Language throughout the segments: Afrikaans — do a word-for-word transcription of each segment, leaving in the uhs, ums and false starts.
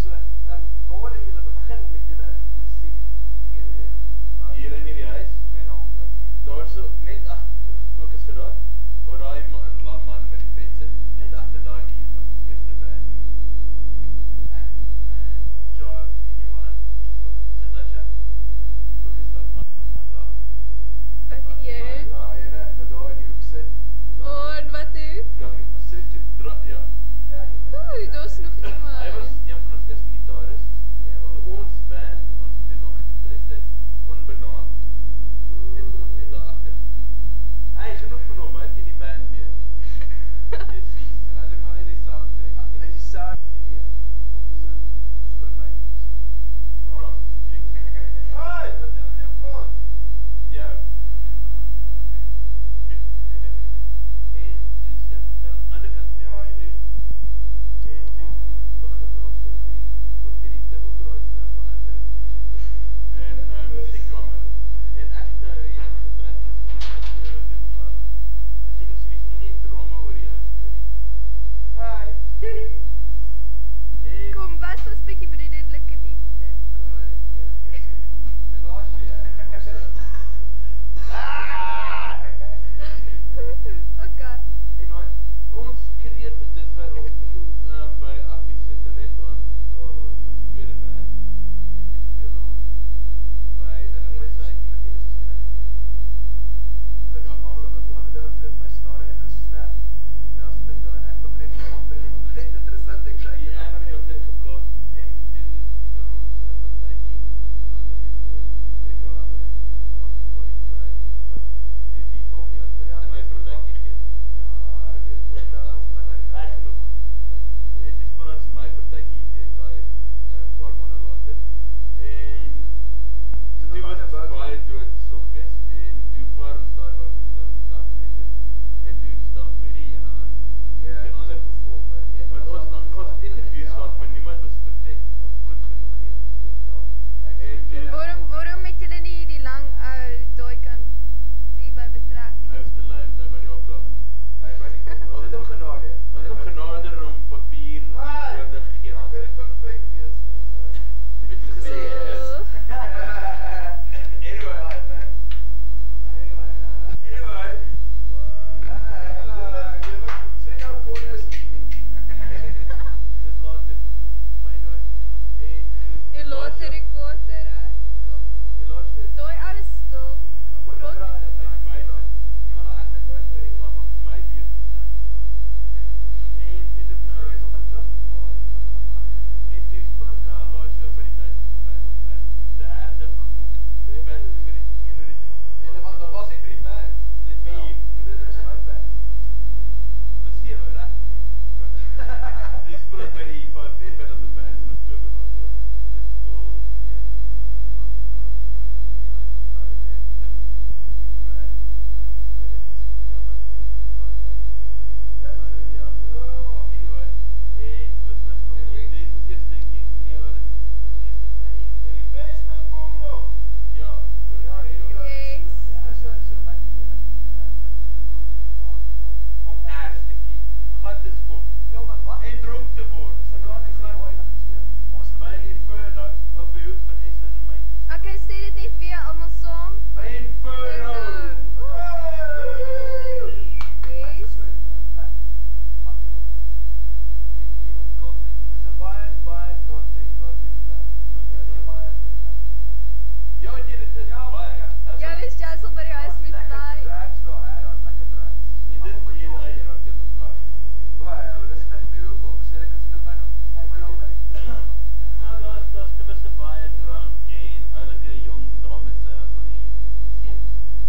So, ehm um, waar het julle begin met julle musiek carrière? Hier in hierdie huis? twee en 'n half jaar. Daar so net agter fokus vir daai waar daai lang man met die pet sit. Net agter daai muur was ons eerste band. Toe ek band Chart in Johan. Natasha. Fokus vir van daar. Wat doen jy? Daai ene wat daar in die hoek sit. Oh, en wat doen? Ja, sit toe. Dra ja. Ja, jy moet. Oei, daar's nog iemand. Hy was een van ons eerste gitarists. Ja, wel. Toe ons band, ons toe nog destyds onbenaamd. Het ons net daar agter gedoen. Hy genoeg van hom, hy het nie die band meer nie. Jy sien. En as ek maar net die sound check. Hy is die sound engineer. Fokus aan. Skoon my Engels. Frans. Hey, wat doen jy in Frans? Ja. En toe stap ons aan die ander kant van die huis toe. En toe begin ons so die word hierdie double garage nou verander. En uh, musiekkamer. En ek het nou hier ingetrek en dis net so de mekaar. As jy kan sien, is nie net drama oor die hele storie. Hi. En Kom, wat was 'n bietjie broederlike liefde? Kom aan. Ja, geen seker. Pelasje. Ah! Okay. Anyway, ons creëer tot dusver op um, by Affie se talent aan wel ons tweede band. En die speel ons by uh, partytjie. Dit is enige keer. Dis ek aan dat ek nog net terug my snare het gesnap. Ja, sit ek daar en ek kom net op en om net interessant te kry. Die een het ons net geblaas en toe die doen ons 'n partytjie. Die ander met uh, drie klapte. Ons body drive. Wat? Die die volgende jaar het Ja, my my partytjie gee. Ja. Ah, ek het voor dat ons wat ek Reg genoeg. En dis vir ons my partytjie die ek daai 'n uh, paar maande later. En toe was dit baie doodstil geweest en toe vaar ons daai wou gestel skat uit is. En toe stap my die ene aan. Ja, en ander perform. want ons ons interviews gehad maar niemand was perfek of goed genoeg nie so stel. En toe Waarom waarom het julle nie die lang ou daai kant hierby betrek? hy was te lui want hy wou nie opdaag nie. Hy wou nie kom. Ons het hom genader. Ons het hom genader om papier nodig gegee. Ek kan nie perfek wees nie. Het jy gesê is anyway, man. Anyway, uh, Anyway, dis later. Maar anyway, en Jy laat die rekorder, hè? Kom. die laaste Daai ou is stil. Kom praat met hom. Ek my ja, maar ek weet my storie kwam op my beurt staan. En dit het nou en toe speel ons nou laaste jaar by die Duitse band op band. Die derde gekom. Die band het vir die een original. Hulle was daar was nie drie bands. Dit vier. Dit is my band. Dis sewe, reg? Die speel ons by die vyf band op die band in Oktober later. Dit skool ja. Ja, daar is dit. Brand. Dit is ja, maar dit is baie baie. Ja. Anyway, en wat nou staan hier? Dis ons eerste gig vir die jaar en ons eerste pay. En die beste kom nog. Ja, oor Ja, die hierdie jaar. jaar. Yes. Ja, so so wat jy doen. Om eers te kiek, gat te skop Ja, maar wat? en dronk te word. Sy gaan ek sê mooi dat speel. Ons By Inferno op die hoek van Essen en my. Okay, sê dit net weer almal saam. By Inferno. Yes. Ja, nee, dit is baie. Ja, dis Jazzle by die huis met bly. En dit hier na hier op dit mekaar. Maar daar's daar's ten minste baie drank en oulike jong dames, as al die seuns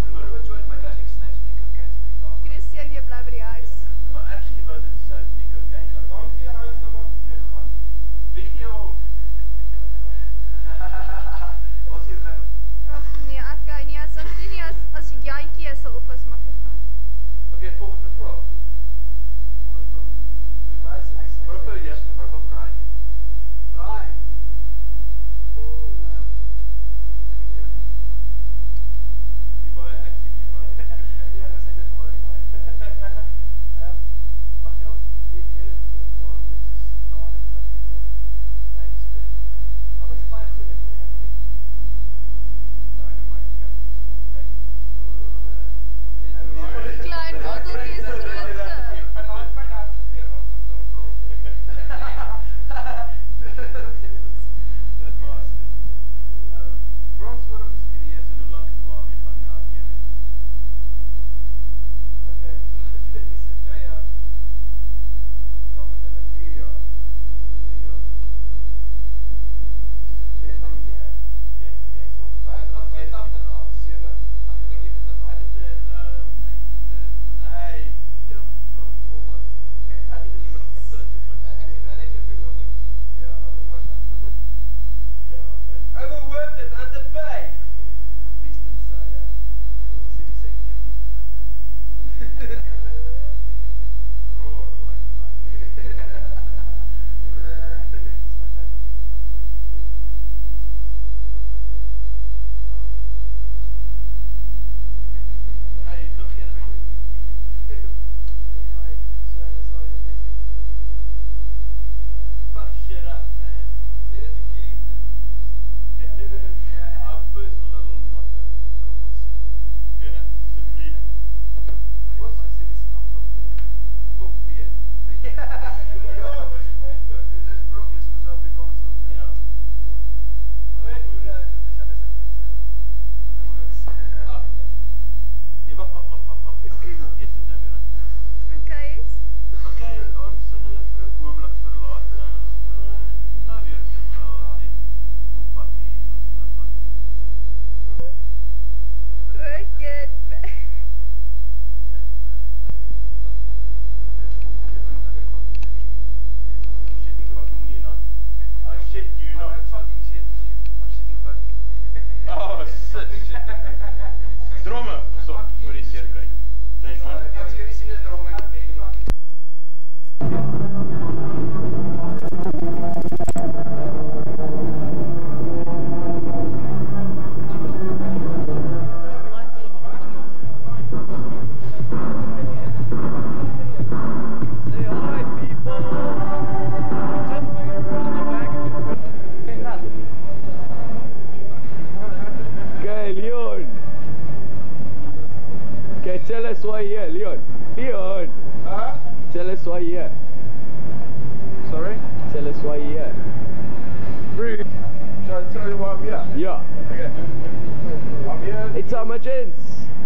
Tell us why you're here. Sorry? Tell us why you're here. Rude. Should I tell you why I'm here? Yeah. Okay. I'm here. It's our my gents.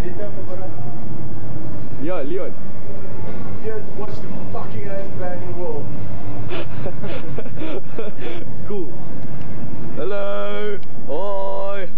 Yeah, Leon. I'm here to watch the fucking headbanging wall. Cool. Hello. Oi.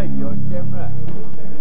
like your camera.